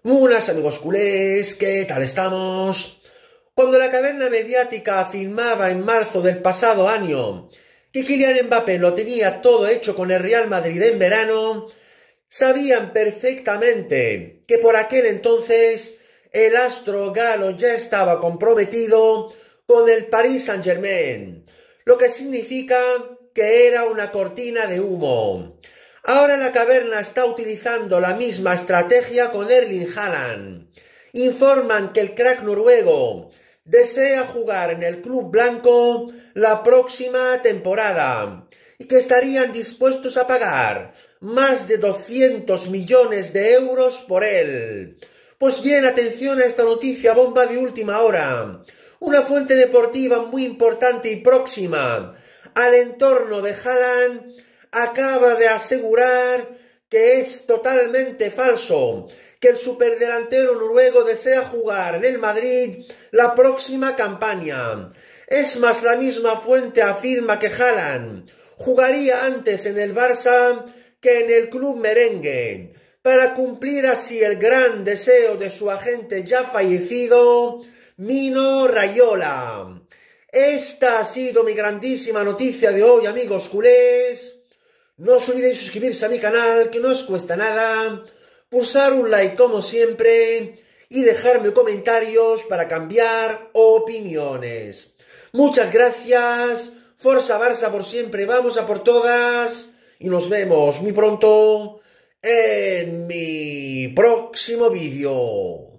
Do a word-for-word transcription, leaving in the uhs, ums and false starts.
Muy buenas amigos culés, ¿qué tal estamos? Cuando la caverna mediática afirmaba en marzo del pasado año que Kylian Mbappé lo tenía todo hecho con el Real Madrid en verano, sabían perfectamente que por aquel entonces el astro galo ya estaba comprometido con el Paris Saint-Germain, lo que significa que era una cortina de humo. Ahora la caverna está utilizando la misma estrategia con Erling Haaland. Informan que el crack noruego desea jugar en el club blanco la próxima temporada y que estarían dispuestos a pagar más de doscientos millones de euros por él. Pues bien, atención a esta noticia bomba de última hora. Una fuente deportiva muy importante y próxima al entorno de Haaland acaba de asegurar que es totalmente falso, que el superdelantero noruego desea jugar en el Madrid la próxima campaña. Es más, la misma fuente afirma que Haaland jugaría antes en el Barça que en el club merengue, para cumplir así el gran deseo de su agente ya fallecido, Mino Raiola. Esta ha sido mi grandísima noticia de hoy, amigos culés. No os olvidéis suscribirse a mi canal, que no os cuesta nada, pulsar un like como siempre y dejarme comentarios para cambiar opiniones. Muchas gracias, Forza Barça por siempre, vamos a por todas y nos vemos muy pronto en mi próximo vídeo.